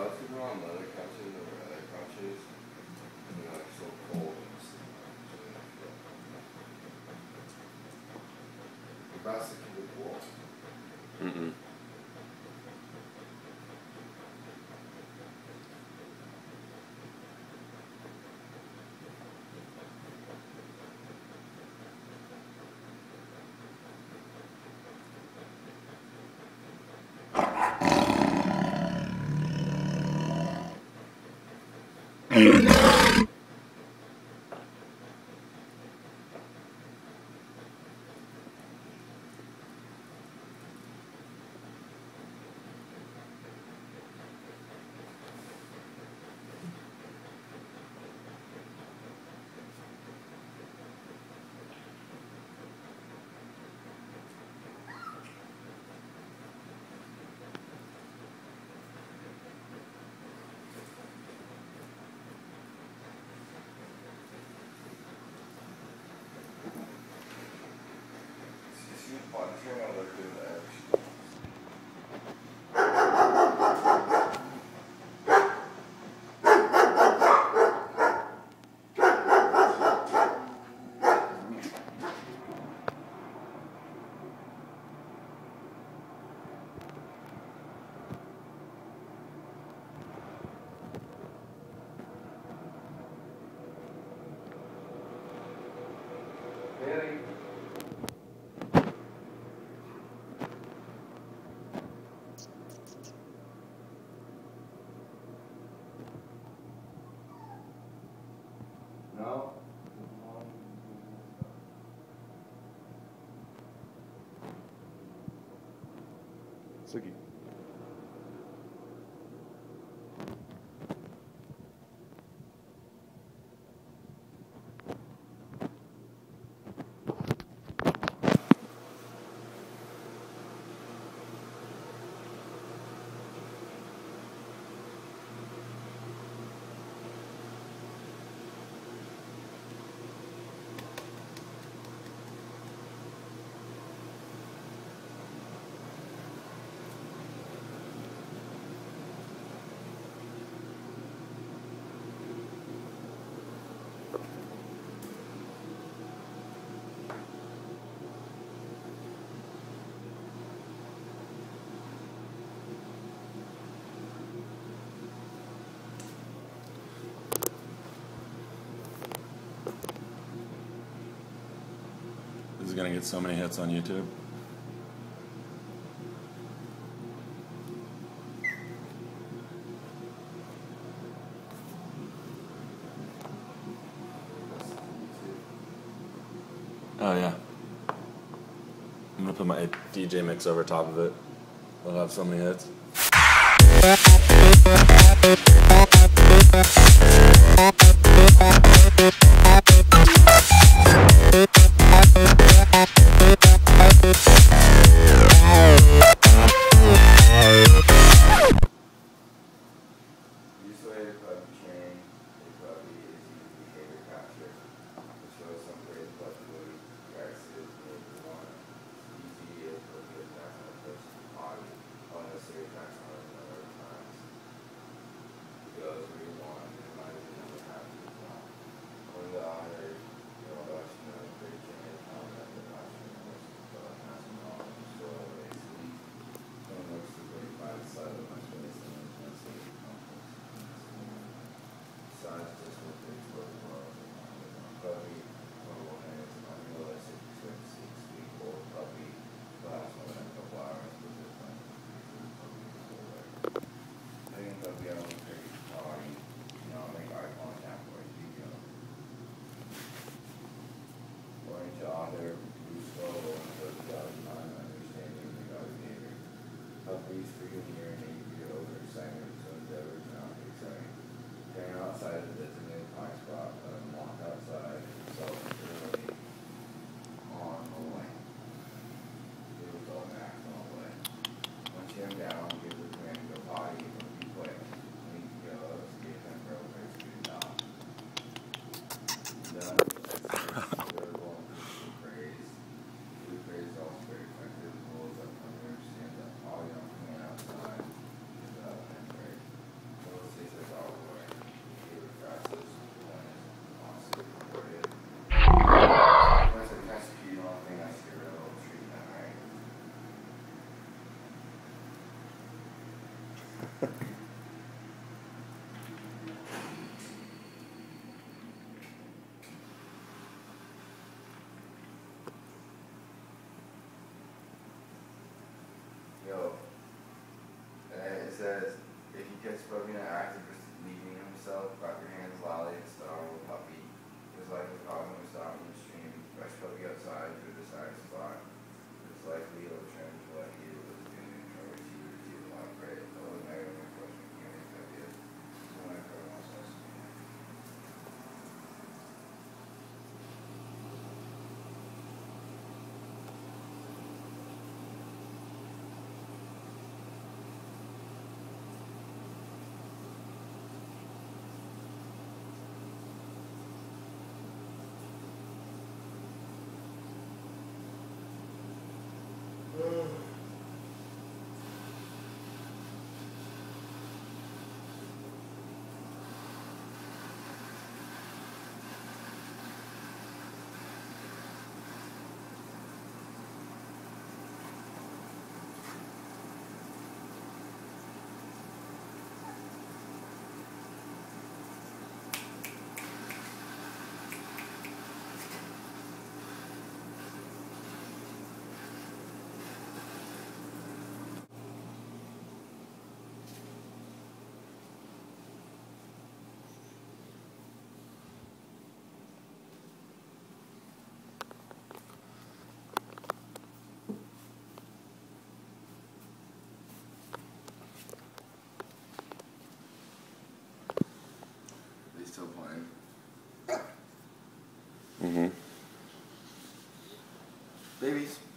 allowed to go on leather couches or leather couches, and they're like so cold and sleep. The best can be cool. Mm-mm. Erik. No? Sookie. This is gonna get so many hits on YouTube. Oh yeah. I'm gonna put my DJ mix over top of it. We'll have so many hits. gets probably an active leaving himself, wrap your hands lolly and star with puppy. His life is causing him to stop in the stream. Fresh puppy outside through the side spot. It's likely it'll change what he was doing or what he was doing. Not great. Oh, negative question. Can't make that yet. So when I put myself. Still playing. Mm-hmm. Babies.